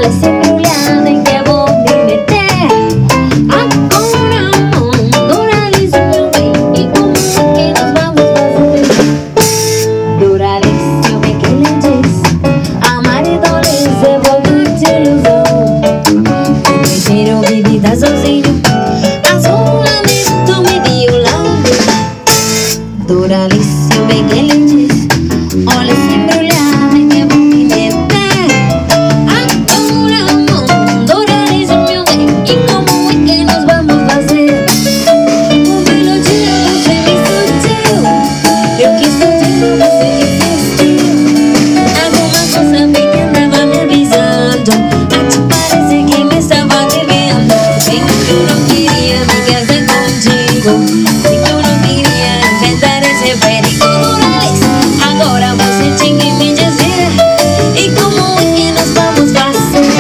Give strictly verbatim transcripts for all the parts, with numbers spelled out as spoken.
Olha esse embrulhado em que eu vou me meter. Agora, amor, Doralice, meu bem, e como é que nós vamos fazer? Doralice, o bem que ele diz, amar e Doralice é boca de ilusão. Eu prefiro bebida sozinho, azulamento e violão. Doralice, o bem que ele diz, olha esse embrulhado em que eu vou me meter. Agora, amor, Doralice, meu bem, e como é que nós vamos fazer? Um belo dia você me sentiu, eu quis sentir, mas você insistiu. Alguma coisa bem que andava me avisando, a te parece que me estava devendo. Sei que eu não queria me casar contigo, sei que eu não queria enfrentar esse perigo. Doralice, agora você tem que me dizer, e como é que nós vamos fazer?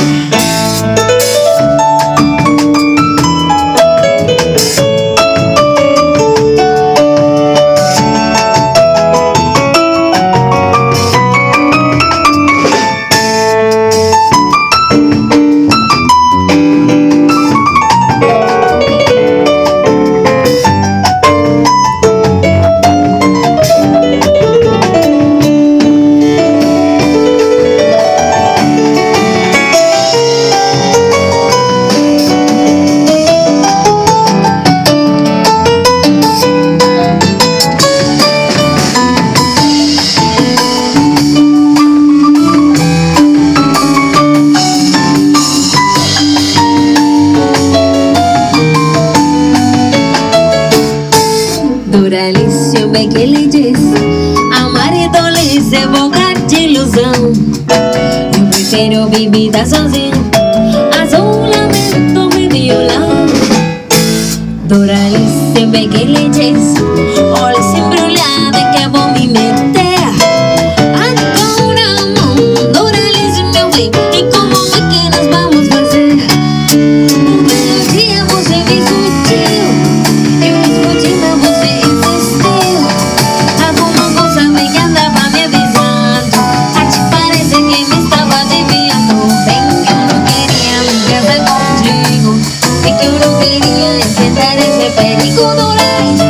Doralice, o bem que ele diz, amar e Doralice é boca de ilusão. Eu prefiro bebida sozinho, azulamento e violão. Doralice, o bem que ele diz, olha esse embrulhado em que eu vou me meter. Agora, amor, Doralice, meu bem, e como é que nós vamos fazer? Um belo dia você me sentiu, eu discuti, mas você insistiu. Alguma coisa bem que andava me avisando, a te parece que me estava desviando. Bem que eu não queria me casar contigo, bem que eu não queria enfrentar esse perigo. Doralice,